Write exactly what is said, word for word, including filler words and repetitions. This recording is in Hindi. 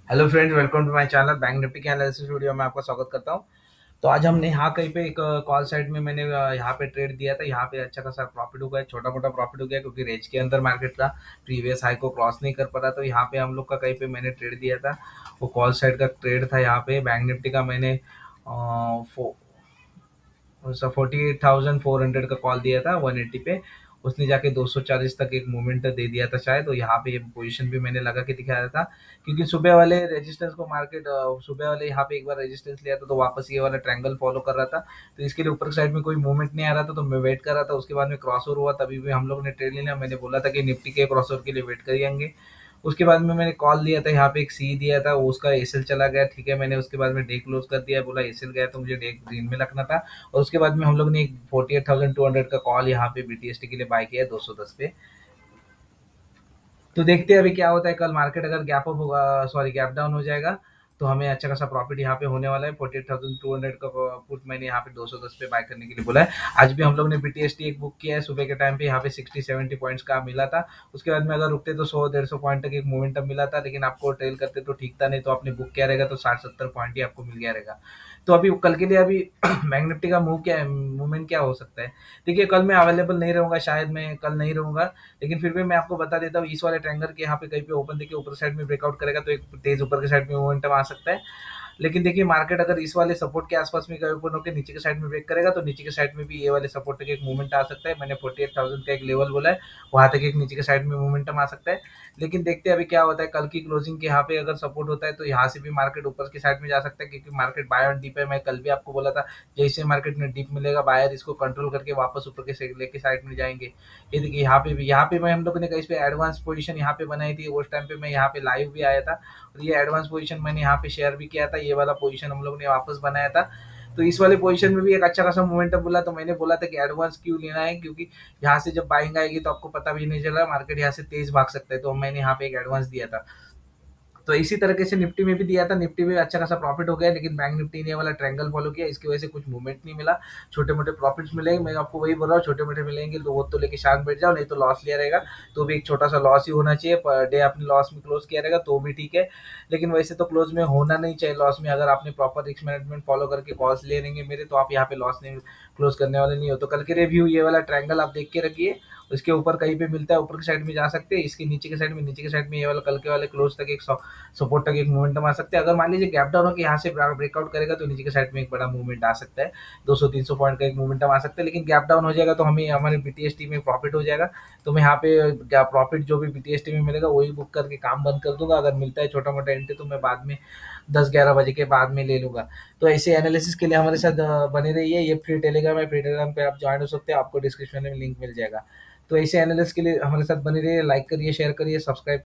Hello friends, welcome to my channel bank nifty के एनालिसिस वीडियो में आपका स्वागत करता हूं। तो आज हमने यहाँ कहीं पे एक कॉल साइड में मैंने अ, यहाँ पे ट्रेड दिया था। यहाँ पे अच्छा खासा प्रॉफिट हो गया, छोटा मोटा प्रॉफिट हो गया क्योंकि रेंज के अंदर मार्केट का प्रीवियस हाई को क्रॉस नहीं कर पा रहा। तो यहाँ पे हम लोग का कहीं पे मैंने ट्रेड दिया था, वो कॉल साइड का ट्रेड था। यहाँ पे बैंक निफ्टी का मैंने अ, फो, forty eight thousand four hundred का कॉल दिया था वन एट्टी पे। उसने जाके दो सौ चालीस तक एक मूवमेंट दे दिया था शायद। तो यहाँ पे पोजीशन भी मैंने लगा के दिखाया था क्योंकि सुबह वाले रेजिस्टेंस को मार्केट सुबह वाले यहाँ पे एक बार रेजिस्टेंस लिया था तो वापस ये वाला ट्रायंगल फॉलो कर रहा था। तो इसके लिए ऊपर साइड में कोई मूवमेंट नहीं आ रहा था तो मैं वेट कर रहा था। उसके बाद में क्रॉस ओवर हुआ, तभी भी हम लोग ने ट्रेड लिया। मैंने बोला था कि निफ्टी के क्रॉस ओवर के लिए वेट करेंगे। उसके बाद में मैंने कॉल दिया था, यहाँ पे एक सी दिया था, वो उसका एसएल चला गया। ठीक है, मैंने उसके बाद में डे क्लोज कर दिया, बोला एसएल गया तो मुझे डे ग्रीन में रखना था। और उसके बाद में हम लोग ने एक forty eight thousand two hundred का कॉल यहाँ पे बीटीएसटी के लिए बाय किया दो सौ दस पे। तो देखते हैं अभी क्या होता है। कल मार्केट अगर गैप अप होगा, सॉरी गैप डाउन हो जाएगा, तो हमें अच्छा खासा प्रॉफिट यहाँ पे होने वाला है। Forty eight thousand two hundred का पुट मैंने यहाँ पे दो सौ दस पे बाय करने के लिए बोला है। आज भी हम लोग ने बीटीएसटी एक बुक किया है सुबह के टाइम पे, यहाँ पे सिक्सटी सेवेंटी पॉइंट्स का मिला था। उसके बाद में अगर रुकते तो सौ डेढ़ सौ पॉइंट तक एक मोमेंटम मिला था, लेकिन आपको ट्रेल करते तो ठीक था, नहीं तो आपने बुक किया रहेगा तो साठ सत्तर पॉइंट ही आपको मिल गया रहेगा। तो अभी कल के लिए अभी बैंक निफ्टी का मूव क्या है, मूवमेंट क्या हो सकता है। देखिए, कल मैं अवेलेबल नहीं रहूंगा, शायद मैं कल नहीं रहूंगा, लेकिन फिर भी मैं आपको बता देता हूँ। इस वाले ट्रायंगल के यहाँ पे कहीं पे ओपन देखिए ऊपर साइड में ब्रेकआउट करेगा तो एक तेज ऊपर के साइड में मोमेंटम आ सकता है। लेकिन देखिए, मार्केट अगर इस वाले सपोर्ट के आसपास में ओपन होकर नीचे के साइड में ब्रेक करेगा तो नीचे के साइड में भी ये वाले सपोर्ट तक एक मूवमेंट आ सकता है। मैंने फोर्टी एट थाउजेंड का एक लेवल बोला है, वहां तक एक नीचे के साइड में मोमेंटम आ सकता है। लेकिन देखते हैं अभी क्या होता है। कल की क्लोजिंग के यहाँ पे अगर सपोर्ट होता है तो यहाँ से भी मार्केट ऊपर की साइड में जा सकता है, क्योंकि मार्केट बाय ऑन डीप है। मैं कल भी आपको बोला था, जैसे मार्केट में डीप मिलेगा बायर इसको कंट्रोल करके वापस ऊपर के लेके साइड में जाएंगे। ये देखिए, यहाँ पे भी यहाँ पे मैं हम लोग ने कहीं पे एडवांस पोजीशन यहाँ पे बनाई थी। उस टाइम पे मैं यहाँ पे लाइव भी आया था और ये एडवांस पोजीशन मैंने यहाँ पे शेयर भी किया था। ये वाला पोजीशन हम लोग ने वापस बनाया था। तो इस वाले पोजीशन में भी एक अच्छा खासा मोमेंटम बोला, तो मैंने बोला था कि एडवांस क्यों लेना है, क्योंकि यहाँ से जब बाइंग आएगी तो आपको पता भी नहीं चला, मार्केट यहाँ से तेज भाग सकता है। तो मैंने यहाँ पे एक एडवांस दिया था। तो इसी तरीके से निफ्टी में भी दिया था, निफ्टी में अच्छा खासा प्रॉफिट हो गया, लेकिन बैंक निफ्टी ने वाला ट्रायंगल फॉलो किया, इसकी वजह से कुछ मूवमेंट नहीं मिला। छोटे मोटे प्रॉफिट्स मिलेंगे, मैं आपको वही बोल रहा हूँ, छोटे मोटे मिलेंगे तो वो तो लेके शांत बैठ जाओ, नहीं तो लॉस लिया रहेगा तो भी एक छोटा सा लॉस ही होना चाहिए। पर डे आपने लॉस में क्लोज किया रहेगा तो भी ठीक है, लेकिन वैसे तो क्लोज में होना नहीं चाहिए लॉस में। अगर आपने प्रॉपर रिस्क मैनेजमेंट फॉलो करके कॉल्स ले लेंगे मेरे, तो आप यहाँ पे लॉस नहीं क्लोज करने वाले नहीं हो। तो कल के रिव्यू ये वाला ट्रायंगल आप देख के रखिए, उसके ऊपर कहीं पे मिलता है ऊपर की साइड में जा सकते हैं, इसके नीचे के साइड में नीचे के साइड में ये वाला कल के वाले क्लोज तक एक सपोर्ट तक एक मूवमेंटम आ सकता है। अगर मान लीजिए गैप डाउन होकर यहाँ से ब्रेकआउट करेगा तो नीचे के साइड में एक बड़ा मूवमेंट आ सकता है, दो सौ तीन सौ पॉइंट का एक मूवमेंटम आ सकता है। लेकिन गैप डाउन हो जाएगा तो हमें हमारे बीटीएसटी में प्रॉफिट हो जाएगा। तो मैं यहाँ पे प्रॉफिट जो भी बीटीएसटी में मिलेगा वही बुक करके काम बंद कर दूंगा। अगर मिलता है छोटा मोटा एंट्री तो मैं बाद में दस ग्यारह बजे के बाद में ले लूंगा। तो ऐसे एनालिसिस के लिए हमारे साथ अ, बने रहिए। ये फ्री टेलीग्राम है, फ्री टेलीग्राम पे आप ज्वाइन हो सकते हैं, आपको डिस्क्रिप्शन में लिंक मिल जाएगा। तो ऐसे एनालिसिस के लिए हमारे साथ बने रहिए, लाइक करिए, शेयर करिए, सब्सक्राइब